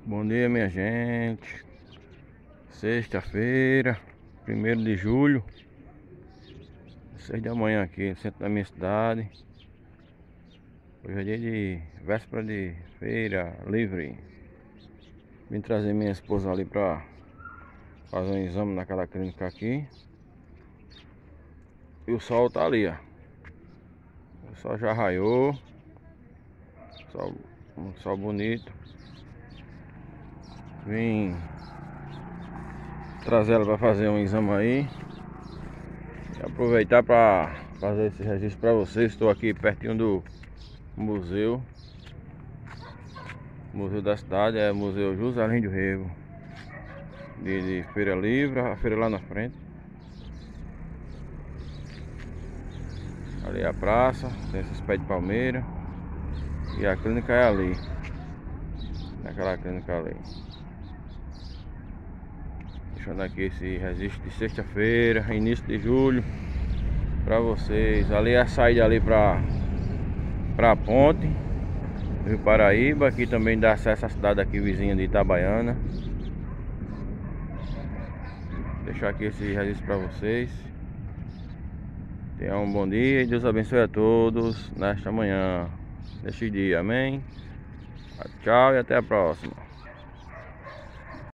Bom dia, minha gente. Sexta-feira, 1º de julho, 6 da manhã aqui no centro da minha cidade. Hoje é dia de véspera de feira livre. Vim trazer minha esposa ali pra fazer um exame naquela clínica aqui. E o sol tá ali, ó. O sol já raiou. Um sol bonito. Vim trazer ela pra fazer um exame aí. E aproveitar pra fazer esse registro pra vocês. Estou aqui pertinho do museu da cidade, é o Museu Juscelino do Rego de Feira Livre, a feira lá na frente. Ali é a praça, tem esses pés de palmeira. E a clínica é ali, naquela clínica ali. Deixando aqui esse registro de sexta-feira, início de julho, pra vocês. Ali é a saída ali pra ponte Rio Paraíba. Aqui também dá acesso à cidade aqui vizinha de Itabaiana. Deixar aqui esse registro pra vocês. Tenham um bom dia e Deus abençoe a todos nesta manhã, neste dia, amém? Tchau e até a próxima.